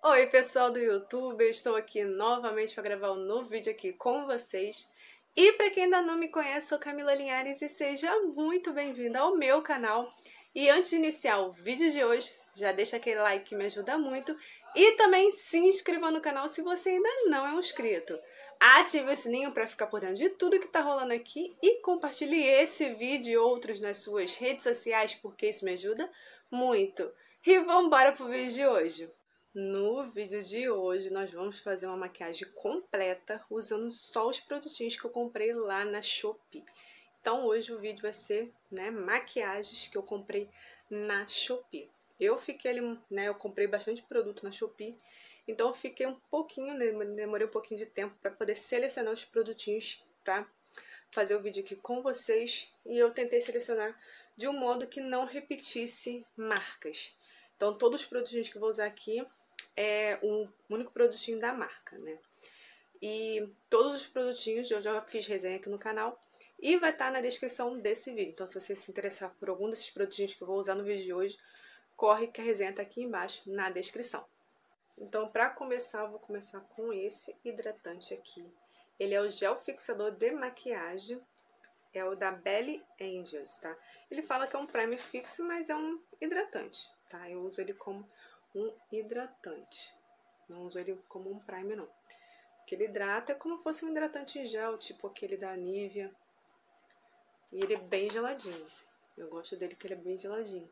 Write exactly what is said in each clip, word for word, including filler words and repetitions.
Oi pessoal do YouTube, eu estou aqui novamente para gravar um novo vídeo aqui com vocês. E para quem ainda não me conhece, sou Camila Linhares e seja muito bem-vindo ao meu canal. E antes de iniciar o vídeo de hoje, já deixa aquele like que me ajuda muito. E também se inscreva no canal se você ainda não é um inscrito. Ative o sininho para ficar por dentro de tudo que está rolando aqui e compartilhe esse vídeo e outros nas suas redes sociais, porque isso me ajuda muito. E vamos embora pro vídeo de hoje. No vídeo de hoje, nós vamos fazer uma maquiagem completa usando só os produtinhos que eu comprei lá na Shopee. Então, hoje o vídeo vai ser, né, maquiagens que eu comprei na Shopee. Eu fiquei ali, né, eu comprei bastante produto na Shopee, então eu fiquei um pouquinho, né, demorei um pouquinho de tempo para poder selecionar os produtinhos para fazer o vídeo aqui com vocês. E eu tentei selecionar de um modo que não repetisse marcas. Então, todos os produtinhos que eu vou usar aqui é um único produtinho da marca, né? E todos os produtinhos eu já fiz resenha aqui no canal e vai estar na descrição desse vídeo. Então, se você se interessar por algum desses produtinhos que eu vou usar no vídeo de hoje, corre que a resenha tá aqui embaixo na descrição. Então, para começar, eu vou começar com esse hidratante aqui. Ele é o gel fixador de maquiagem, é o da Belly Angels, tá? Ele fala que é um primer fixo, mas é um hidratante, tá? Eu uso ele como um hidratante, não uso ele como um primer não, porque ele hidrata é como se fosse um hidratante em gel, tipo aquele da Nivea, e ele é bem geladinho, eu gosto dele que ele é bem geladinho,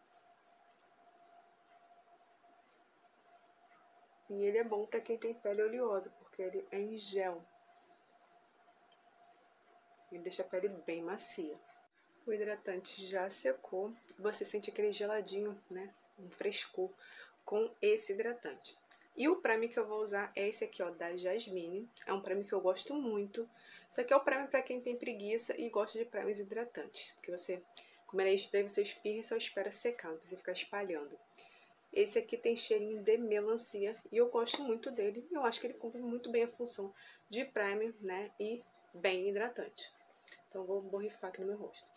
e ele é bom pra quem tem pele oleosa, porque ele é em gel, ele deixa a pele bem macia. O hidratante já secou, você sente aquele geladinho, né, um frescor com esse hidratante. E o primer que eu vou usar é esse aqui, ó, da Jasmine. É um primer que eu gosto muito. Isso aqui é o primer pra quem tem preguiça e gosta de primers hidratantes. Porque você, como ele é spray, você espirra e só espera secar, não precisa ficar espalhando. Esse aqui tem cheirinho de melancia e eu gosto muito dele. Eu acho que ele cumpre muito bem a função de primer, né, e bem hidratante. Então vou borrifar aqui no meu rosto.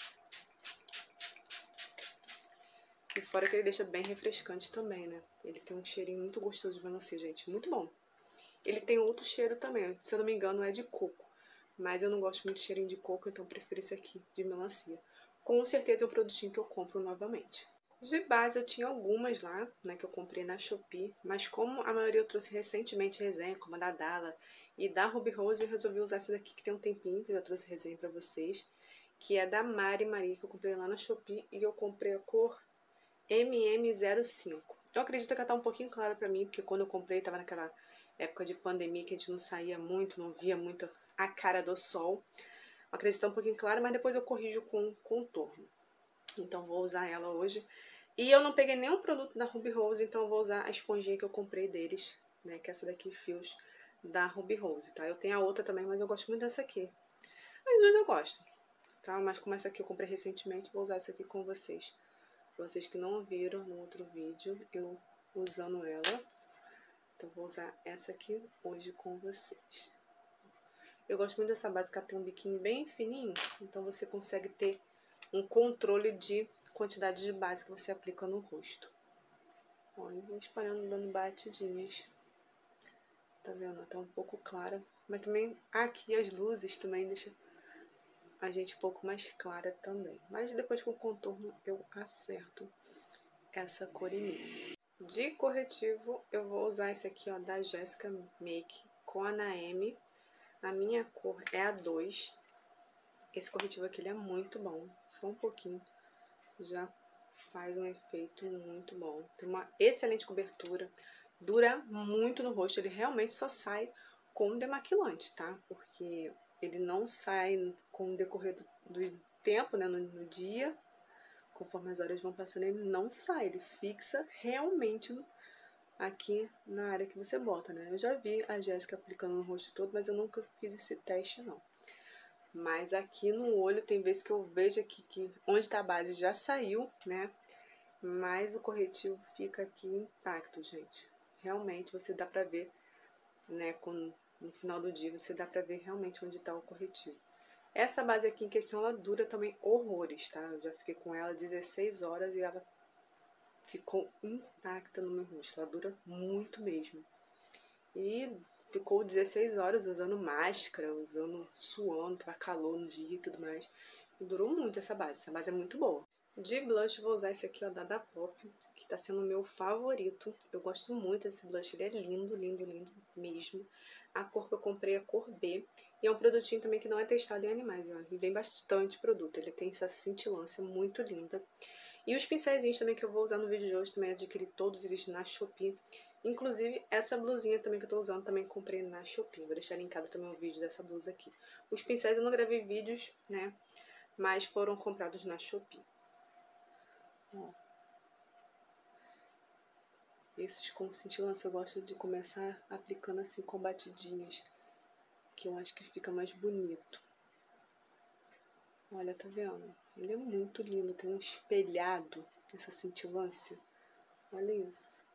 E fora que ele deixa bem refrescante também, né? Ele tem um cheirinho muito gostoso de melancia, gente. Muito bom. Ele tem outro cheiro também. Se eu não me engano, é de coco. Mas eu não gosto muito de cheirinho de coco, então eu prefiro esse aqui, de melancia. Com certeza é um produtinho que eu compro novamente. De base eu tinha algumas lá, né? Que eu comprei na Shopee. Mas como a maioria eu trouxe recentemente resenha, como a da Dalla e da Ruby Rose, eu resolvi usar essa daqui que tem um tempinho, que eu já trouxe resenha pra vocês. Que é da Mari Marie, que eu comprei lá na Shopee. E eu comprei a cor M M zero cinco. Eu acredito que ela tá um pouquinho clara pra mim, porque quando eu comprei tava naquela época de pandemia que a gente não saía muito, não via muito a cara do sol. Eu acredito que tá um pouquinho clara, mas depois eu corrijo com contorno. Então vou usar ela hoje. E eu não peguei nenhum produto da Ruby Rose, então eu vou usar a esponjinha que eu comprei deles, né, que é essa daqui, Fios, da Ruby Rose, tá? Eu tenho a outra também, mas eu gosto muito dessa aqui. As duas eu gosto, tá? Mas como essa aqui eu comprei recentemente, vou usar essa aqui com vocês. Vocês que não viram no outro vídeo, eu usando ela. Então, vou usar essa aqui hoje com vocês. Eu gosto muito dessa base, que ela tem um biquinho bem fininho. Então, você consegue ter um controle de quantidade de base que você aplica no rosto. Ó, eu vou espalhando, dando batidinhas. Tá vendo? Tá um pouco clara. Mas também aqui as luzes também deixam a gente um pouco mais clara também. Mas depois com o contorno eu acerto essa cor em mim. De corretivo eu vou usar esse aqui, ó, da Jessica Make com a Naemi. A minha cor é a dois. Esse corretivo aqui ele é muito bom. Só um pouquinho já faz um efeito muito bom. Tem uma excelente cobertura. Dura muito no rosto. Ele realmente só sai com demaquilante, tá? Porque ele não sai com o decorrer do, do tempo, né, no, no dia, conforme as horas vão passando, ele não sai, ele fixa realmente no, aqui na área que você bota, né? Eu já vi a Jéssica aplicando no rosto todo, mas eu nunca fiz esse teste, não. Mas aqui no olho, tem vezes que eu vejo aqui que onde tá a base já saiu, né? Mas o corretivo fica aqui intacto, gente. Realmente, você dá pra ver, né, com... no final do dia, você dá pra ver realmente onde tá o corretivo. Essa base aqui em questão, ela dura também horrores, tá? Eu já fiquei com ela dezesseis horas e ela ficou intacta no meu rosto. Ela dura muito mesmo. E ficou dezesseis horas usando máscara, usando, suando, tava calor no dia e tudo mais. E durou muito essa base. Essa base é muito boa. De blush, vou usar esse aqui, ó, da Dapop, que tá sendo o meu favorito. Eu gosto muito desse blush, ele é lindo, lindo, lindo mesmo. A cor que eu comprei é a cor B. E é um produtinho também que não é testado em animais, ó. E vem bastante produto, ele tem essa cintilância muito linda. E os pincéis também que eu vou usar no vídeo de hoje, também adquiri todos eles na Shopee. Inclusive, essa blusinha também que eu tô usando, também comprei na Shopee. Vou deixar linkado também o vídeo dessa blusa aqui. Os pincéis eu não gravei vídeos, né, mas foram comprados na Shopee. Ó. Esses com cintilância eu gosto de começar aplicando assim com batidinhas, que eu acho que fica mais bonito. Olha, tá vendo? Ele é muito lindo, tem um espelhado, essa cintilância. Olha isso.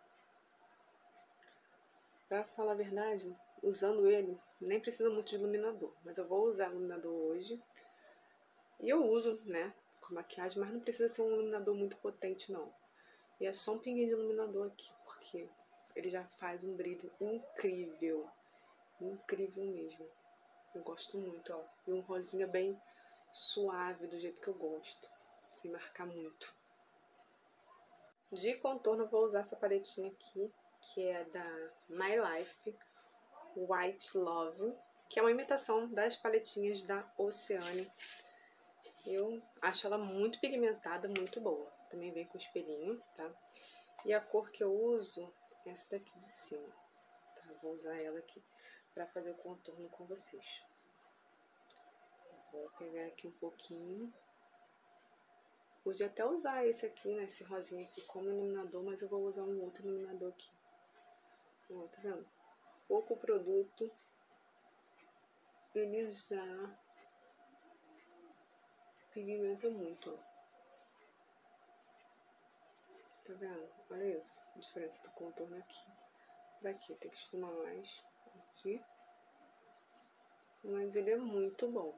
Pra falar a verdade, usando ele, nem precisa muito de iluminador, mas eu vou usar iluminador hoje. E eu uso, né, com maquiagem, mas não precisa ser um iluminador muito potente, não. E é só um pinguinho de iluminador aqui, porque ele já faz um brilho incrível. Incrível mesmo. Eu gosto muito, ó. E um rosinha bem suave, do jeito que eu gosto, sem marcar muito. De contorno, eu vou usar essa paletinha aqui, que é da My Life White Love, que é uma imitação das paletinhas da Oceane. Eu acho ela muito pigmentada, muito boa. Também vem com espelhinho, tá? E a cor que eu uso é essa daqui de cima, tá? Vou usar ela aqui pra fazer o contorno com vocês. Vou pegar aqui um pouquinho. Podia até usar esse aqui, né, esse rosinha aqui como iluminador, mas eu vou usar um outro iluminador aqui. Ó, tá vendo? Pouco produto, ele já pigmenta muito, ó. Tá vendo? Olha isso, a diferença do contorno aqui pra aqui. Tem que esfumar mais aqui. Mas ele é muito bom.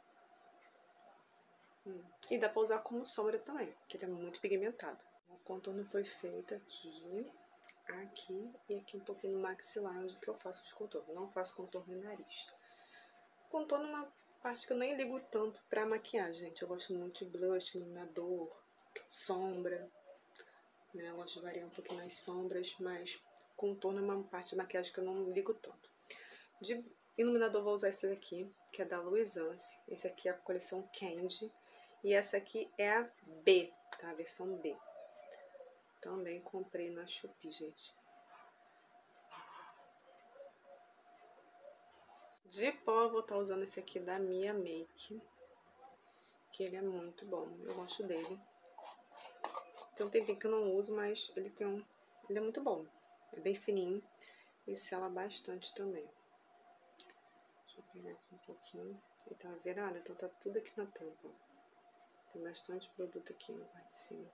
Hum. E dá pra usar como sombra também, porque ele é muito pigmentado. O contorno foi feito aqui, aqui e aqui um pouquinho no maxilar, onde que eu faço os contornos. Não faço contorno no nariz. Contorno é uma parte que eu nem ligo tanto pra maquiagem, gente. Eu gosto muito de blush, iluminador, sombra, né? Eu gosto de variar um pouquinho nas sombras, mas contorno é uma parte da maquiagem que eu não ligo tanto. De iluminador vou usar esse daqui, que é da Luisance. Esse aqui é a coleção Candy. E essa aqui é a B, tá? A versão B. Também comprei na Shopee, gente. De pó, eu vou estar usando esse aqui da Mia Make, que ele é muito bom. Eu gosto dele. Tem um tempinho que eu não uso, mas ele tem um... ele é muito bom. É bem fininho e sela bastante também. Deixa eu pegar aqui um pouquinho. Ele tá virado, então tá tudo aqui na tampa. Tem bastante produto aqui na parte de cima.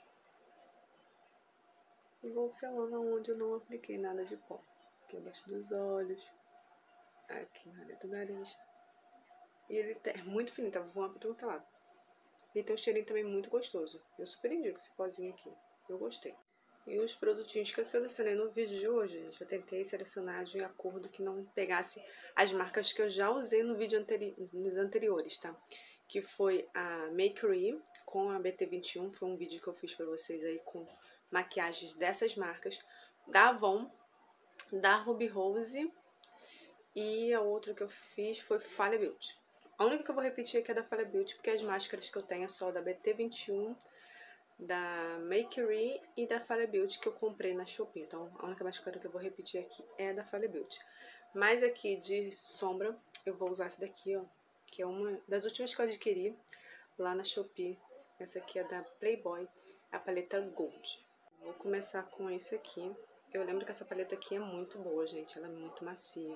E vou selando onde eu não apliquei nada de pó. Aqui abaixo dos olhos. Aqui na área do nariz. E ele é muito fininho, tá voando pra todo lado. E tem um cheirinho também muito gostoso. Eu super indico esse pozinho aqui. Eu gostei. E os produtinhos que eu selecionei no vídeo de hoje, gente, eu tentei selecionar de acordo que não pegasse as marcas que eu já usei no vídeo anteri nos anteriores, tá? Que foi a Makery com a B T vinte e um, foi um vídeo que eu fiz pra vocês aí com maquiagens dessas marcas, da Avon, da Ruby Rose e a outra que eu fiz foi Fala Beauty. A única que eu vou repetir aqui é da Fala Beauty, porque as máscaras que eu tenho é só da B T vinte e um, da Makery e da Fala Beauty que eu comprei na Shopee. Então, a única máscara que eu vou repetir aqui é da Fala Beauty. Mas aqui de sombra, eu vou usar essa daqui, ó, que é uma das últimas que eu adquiri lá na Shopee. Essa aqui é da Playboy, a paleta Gold. Vou começar com esse aqui. Eu lembro que essa paleta aqui é muito boa, gente. Ela é muito macia.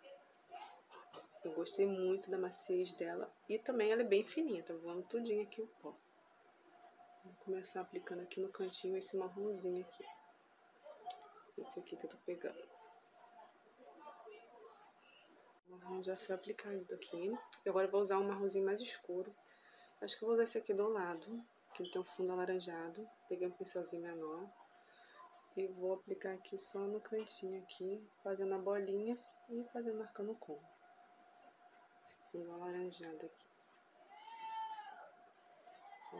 Eu gostei muito da maciez dela. E também ela é bem fininha, tá voando tudinho aqui o pó. Vou começar aplicando aqui no cantinho esse marronzinho aqui. Esse aqui que eu tô pegando. O marrom já foi aplicado aqui. E agora eu vou usar um marronzinho mais escuro. Acho que eu vou usar esse aqui do lado, que ele tem um fundo alaranjado. Peguei um pincelzinho menor e vou aplicar aqui só no cantinho aqui, fazendo a bolinha e fazendo, marcando o côncavo. Esse fundo alaranjado aqui. Ó.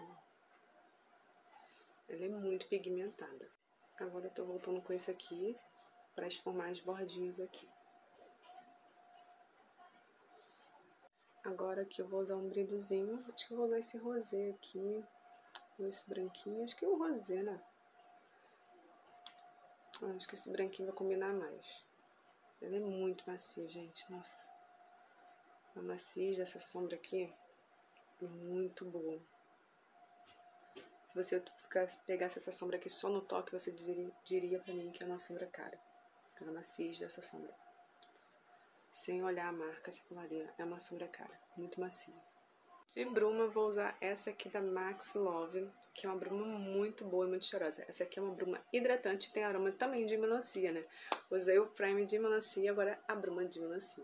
Ela é muito pigmentada. Agora eu tô voltando com esse aqui para esfumar as bordinhas aqui. Agora aqui eu vou usar um brilhozinho. Acho que eu vou usar esse rosé aqui. Ou esse branquinho. Acho que é o rosé, né? Acho que esse branquinho vai combinar mais. Ela é muito macia, gente. Nossa. A macia dessa sombra aqui é muito boa. Se você pegasse essa sombra aqui só no toque, você diria, diria pra mim que é uma sombra cara. Pela maciez dessa sombra. Sem olhar a marca, você falaria, é uma sombra cara. Muito macia. De bruma, eu vou usar essa aqui da Max Love, que é uma bruma muito boa e muito cheirosa. Essa aqui é uma bruma hidratante e tem aroma também de melancia, né? Usei o prime de melancia, agora a bruma de melancia.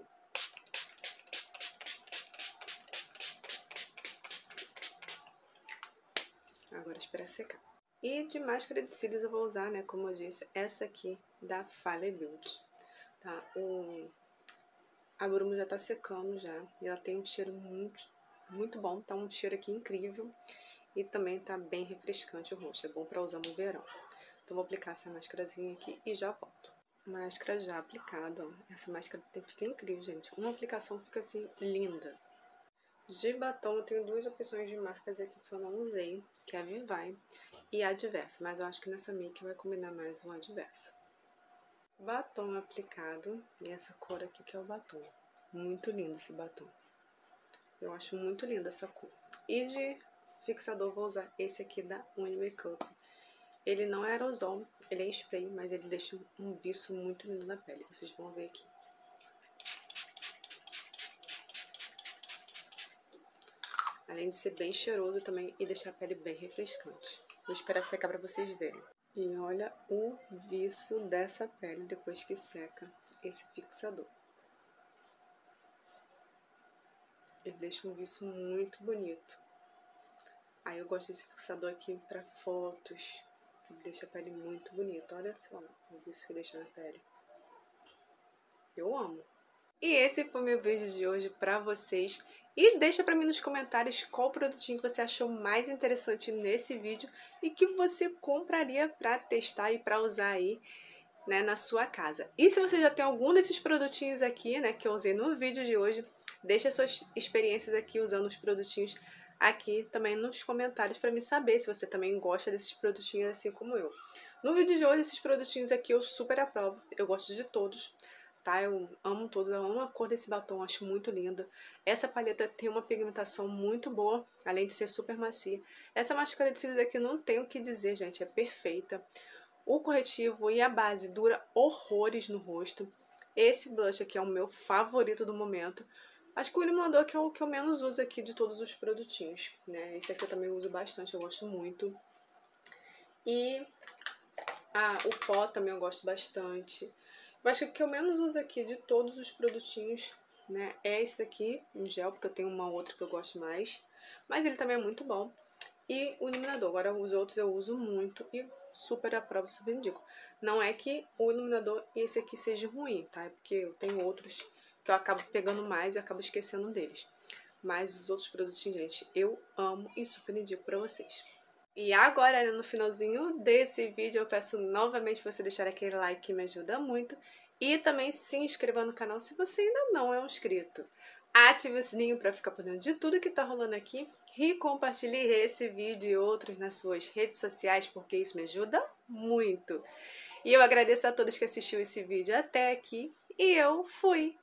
Agora espera secar. E de máscara de cílios eu vou usar, né, como eu disse, essa aqui da Fale Beauty. Tá? O... A bruma já tá secando já, e ela tem um cheiro muito, muito bom, tá um cheiro aqui incrível. E também tá bem refrescante o rosto, é bom pra usar no verão. Então vou aplicar essa máscarazinha aqui e já volto. Máscara já aplicada, ó. Essa máscara fica incrível, gente. Uma aplicação fica assim, linda. De batom eu tenho duas opções de marcas aqui que eu não usei, que é a Vivai e a Adversa, mas eu acho que nessa make vai combinar mais o Adversa. Batom aplicado, e essa cor aqui que é o batom. Muito lindo esse batom. Eu acho muito linda essa cor. E de fixador vou usar esse aqui da Unimakeup. Ele não é aerosol, ele é spray, mas ele deixa um viço muito lindo na pele. Vocês vão ver aqui. Além de ser bem cheiroso também e deixar a pele bem refrescante. Vou esperar secar pra vocês verem. E olha o viço dessa pele depois que seca esse fixador. Ele deixa um viço muito bonito. Aí eu gosto desse fixador aqui pra fotos. Ele deixa a pele muito bonita. Olha só o viço que deixa na pele. Eu amo. E esse foi o meu vídeo de hoje pra vocês. E deixa pra mim nos comentários qual produtinho que você achou mais interessante nesse vídeo e que você compraria pra testar e pra usar aí, né, na sua casa. E se você já tem algum desses produtinhos aqui, né, que eu usei no vídeo de hoje, deixa suas experiências aqui usando os produtinhos aqui também nos comentários pra me saber se você também gosta desses produtinhos assim como eu. No vídeo de hoje, esses produtinhos aqui eu super aprovo, eu gosto de todos. Tá? Eu amo todos, eu amo a cor desse batom, acho muito lindo. Essa paleta tem uma pigmentação muito boa, além de ser super macia. Essa máscara de cílios aqui não tem o que dizer, gente, é perfeita. O corretivo e a base dura horrores no rosto. Esse blush aqui é o meu favorito do momento. Acho que o iluminador que é o que eu menos uso aqui de todos os produtinhos, né? Esse aqui eu também uso bastante, eu gosto muito. E ah, o pó também eu gosto bastante. Eu acho que o que eu menos uso aqui de todos os produtinhos, né, é esse daqui, um gel, porque eu tenho uma outra que eu gosto mais. Mas ele também é muito bom. E o iluminador, agora os outros eu uso muito e super aprovo, super indico. Não é que o iluminador e esse aqui seja ruim, tá? É porque eu tenho outros que eu acabo pegando mais e acabo esquecendo deles. Mas os outros produtinhos, gente, eu amo e super indico pra vocês. E agora, no finalzinho desse vídeo, eu peço novamente pra você deixar aquele like que me ajuda muito. E também se inscreva no canal se você ainda não é um inscrito. Ative o sininho pra ficar por dentro de tudo que tá rolando aqui. E compartilhe esse vídeo e outros nas suas redes sociais, porque isso me ajuda muito. E eu agradeço a todos que assistiram esse vídeo até aqui. E eu fui!